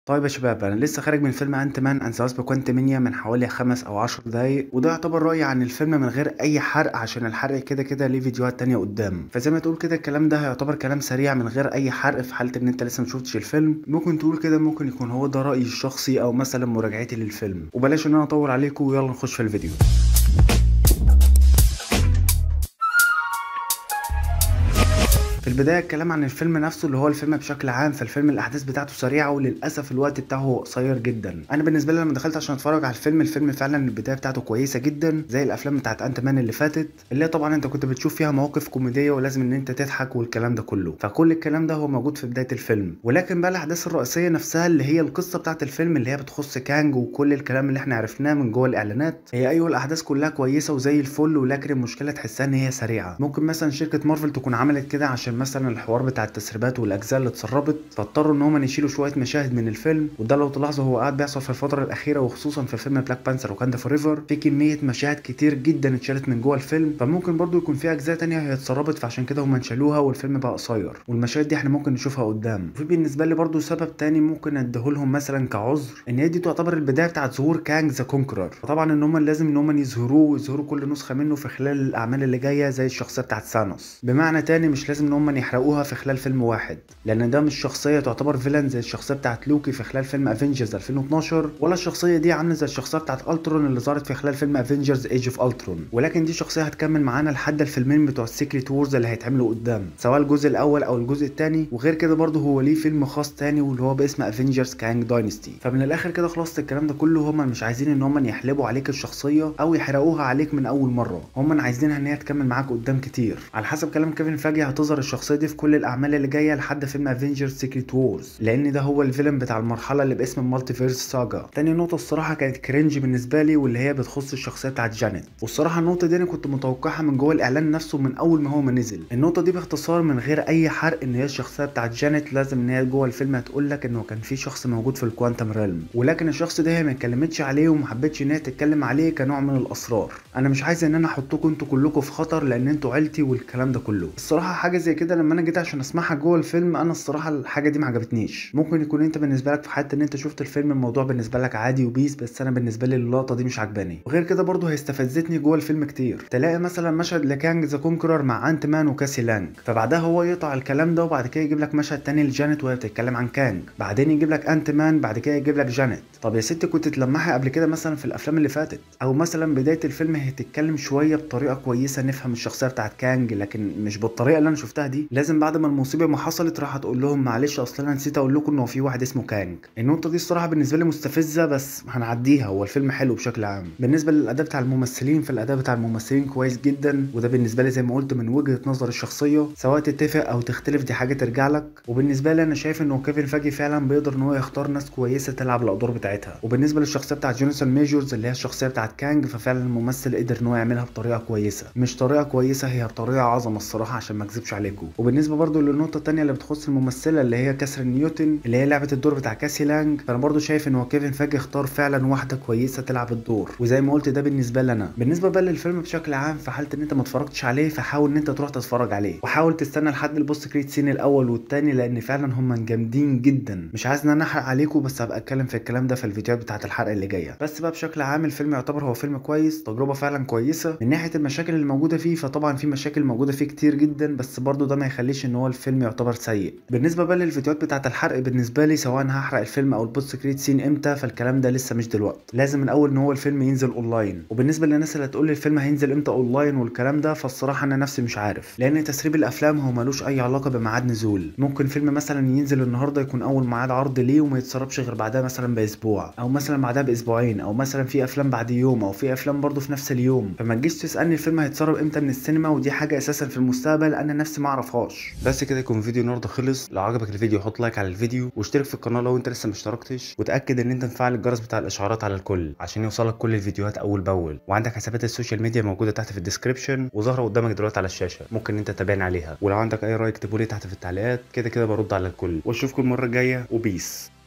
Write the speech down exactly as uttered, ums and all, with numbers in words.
طيب يا شباب، انا لسه خارج من فيلم انت مان اند ذا كوانتمينيا من حوالي خمس او عشر دقايق، وده يعتبر رايي عن الفيلم من غير اي حرق عشان الحرق كده كده ليه فيديوهات تانية قدام. فزي ما تقول كده الكلام ده هيعتبر كلام سريع من غير اي حرق في حاله ان انت لسه مشوفتش الفيلم. ممكن تقول كده ممكن يكون هو ده رايي الشخصي او مثلا مراجعتي للفيلم، وبلاش ان انا اطول عليكم ويلا نخش في الفيديو. في البداية الكلام عن الفيلم نفسه اللي هو الفيلم بشكل عام، فالفيلم الأحداث بتاعته سريعة وللأسف الوقت بتاعه قصير جدا. أنا بالنسبة لي لما دخلت عشان أتفرج على الفيلم، الفيلم فعلا البداية بتاعته كويسة جدا زي الأفلام بتاعت أنت مان اللي فاتت، اللي هي طبعا أنت كنت بتشوف فيها مواقف كوميدية ولازم إن أنت تضحك والكلام ده كله، فكل الكلام ده هو موجود في بداية الفيلم. ولكن بقى الأحداث الرئيسية نفسها اللي هي القصة بتاعت الفيلم اللي هي بتخص كانج وكل الكلام اللي إحنا عرفناه من جوه الإعلانات، هي أيوه الأحداث كلها كويسة وزي الفل، ولكن المشكلة تحسها إن هي سريعة. ممكن مثلا شركة مارفل تكون عملت كده عشان مثلا الحوار بتاع التسريبات والاجزاء اللي اتسربت، فاضطروا ان هم يشيلوا شويه مشاهد من الفيلم. وده لو تلاحظوا هو قاعد بيحصل في الفتره الاخيره، وخصوصا في فيلم بلاك بانثر وكاندا فوريفر في كميه مشاهد كتير جدا اتشالت من جوه الفيلم، فممكن برضو يكون في اجزاء تانية هي اتسربت فعشان كده هم شالوها والفيلم بقى قصير، والمشاهد دي احنا ممكن نشوفها قدام. وفي بالنسبه لي برضو سبب تاني ممكن اديهولهم مثلا كعذر، ان هي دي تعتبر البدايه بتاعت ظهور كانج ذا كونكرر، فطبعا ان هم لازم ان هم يظهروه ويظهروا كل نسخه منه في خلال الاعمال اللي جايه زي الشخصيه بتاعت ثانوس. بمعنى تاني مش لازم ان هم يحرقوها في خلال فيلم واحد، لان ده مش شخصيه تعتبر فيلن زي الشخصيه بتاعت لوكي في خلال فيلم افنجرز ألفين واتناشر، ولا الشخصيه دي عامله زي الشخصيه بتاعت الترون اللي ظهرت في خلال فيلم افنجرز ايج اوف الترون، ولكن دي شخصيه هتكمل معانا لحد الفيلمين بتوع السيكريت وورز اللي هيتعملوا قدام، سواء الجزء الاول او الجزء الثاني. وغير كده برضه هو ليه فيلم خاص تاني واللي هو باسم افنجرز كانج داينستي. فمن الاخر كده خلاصه الكلام ده كله هم مش عايزين ان هم يحلبوا عليك الشخصيه او يحرقوها عليك من اول مره، هم عايزينها ان هي تكمل معاك قدام كتير. على حسب كلام كيفن فاجي هتظهر الشخصيه دي في كل الاعمال اللي جايه لحد فيلم افنجرز سيكريت وورز، لان ده هو الفيلم بتاع المرحله اللي باسم المالتيفيرس ساجا. تاني نقطه الصراحه كانت كرنج بالنسبه لي، واللي هي بتخص الشخصيه بتاعت جانيت، والصراحه النقطه دي انا كنت متوقعها من جوه الاعلان نفسه من اول ما هو ما نزل. النقطه دي باختصار من غير اي حرق ان هي الشخصيه بتاعت جانيت لازم ان هي جوه الفيلم هتقول لك انه كان في شخص موجود في الكوانتم ريلم، ولكن الشخص ده هي ما اتكلمتش عليه وما حبتش ان هي تتكلم عليه كنوع من الاسرار. انا مش عايز ان انا احطكم انتوا كلكم في خطر لان انتوا عيلتي والكلام ده كله. الصراحه حاجه زي كده لما انا جيت عشان اسمعها جوه الفيلم، انا الصراحه الحاجه دي ما عجبتنيش. ممكن يكون انت بالنسبه لك في حاله ان انت شفت الفيلم الموضوع بالنسبه لك عادي وبيس، بس انا بالنسبه لي اللقطه دي مش عجباني. وغير كده برضه هي استفزتني جوه الفيلم كتير. تلاقي مثلا مشهد لكانج ذا كونكرر مع انت مان وكاسي لانج، فبعدها هو يقطع الكلام ده وبعد كده يجيب لك مشهد تاني لجانيت وهي بتتكلم عن كانج، بعدين يجيب لك انت مان، بعد كده يجيب لك جانيت. طب يا ستي كنت تلمحي قبل كده مثلا في الافلام اللي فاتت، او مثلا بدايه الفيلم هي تتكلم شويه بطريقه كويسه نفهم الشخصيه بتاعت كانج، لكن مش بالطريقه اللي انا شفتها دي. لازم بعد ما المصيبه ما حصلت راح تقول لهم معلش اصل انا نسيت اقول لكم انه في واحد اسمه كانج. النقطه دي الصراحه بالنسبه لي مستفزه بس هنعديها، هو الفيلم حلو بشكل عام. بالنسبه للاداء بتاع الممثلين، فالاداء بتاع الممثلين كويس جدا، وده بالنسبه لي زي ما قلت من وجهه نظر الشخصيه، سواء تتفق او تختلف دي حاجه ترجع لك. وبالنسبه لي انا شايف انه كيفن فاجي فعلا بيقدر ان هو يختار ناس كويسه تلعب الادوار بتاعتها. وبالنسبه للشخصيه بتاعت جوناثان ميجورز اللي هي الشخصيه بتاعت كانج، ففعلا الممثل قدر ان هو يعملها بطريقه كويسه، مش طريقه كويسه، هي طريقه عظمه الصراحه عشان ما اكذبش عليكم. وبالنسبه برضو للنقطه الثانيه اللي بتخص الممثله اللي هي كاثرين نيوتن اللي هي لعبه الدور بتاع كاسي لانج، فانا برضو شايف ان هو كيفن فاجي اختار فعلا واحده كويسه تلعب الدور، وزي ما قلت ده بالنسبه لي انا. بالنسبه بقى للفيلم بشكل عام، في حاله ان انت ما اتفرجتش عليه فحاول ان انت تروح تتفرج عليه، وحاول تستنى لحد البوست كريت سين الاول والثاني لان فعلا هم جامدين جدا. مش عايز ان انا احرق عليكم، بس هبقى اتكلم في الكلام ده في الفيديوهات بتاعه الحرق اللي جايه. بس بقى بشكل عام الفيلم يعتبر هو فيلم كويس، تجربه فعلا كويسه. من ناحيه المشاكل اللي موجوده فيه فطبعا في مشاكل موجوده فيه كتير جدا، بس برضو ده ما يخليش ان هو الفيلم يعتبر سيء. بالنسبه بقى للفيديوهات بتاعه الحرق بالنسبه لي، سواء هحرق الفيلم او البوست كريت سين امتى، فالكلام ده لسه مش دلوقتي، لازم الاول ان هو الفيلم ينزل اونلاين. وبالنسبه للناس اللي هتقول لي الفيلم هينزل امتى اونلاين والكلام ده، فالصراحه انا نفسي مش عارف، لان تسريب الافلام هو ملوش اي علاقه بميعاد نزول. ممكن فيلم مثلا ينزل النهارده يكون اول ميعاد عرض ليه وما يتسربش غير بعدها مثلا باسبوع، او مثلا بعدها باسبوعين، او مثلا في افلام بعد يوم، او في افلام برضو في نفس اليوم. فما تجيش تسالني الفيلم هيتسرب امتى من السينما، ودي حاجه اساسا في المستقبل انا نفسي ما اعرفهاش. بس كده يكون فيديو النهارده خلص. لو عجبك الفيديو حط لايك على الفيديو واشترك في القناه لو انت لسه ما اشتركتش، وتاكد ان انت مفعل الجرس بتاع الاشعارات على الكل عشان يوصلك كل الفيديوهات اول باول. وعندك حسابات السوشيال ميديا موجوده تحت في الديسكربشن وظاهره قدامك دلوقتي على الشاشه، ممكن انت تتابعني عليها. ولو عندك اي راي اكتبوا لي تحت في التعليقات، كده كده برد على الكل. واشوفكم المره الجايه وبيس.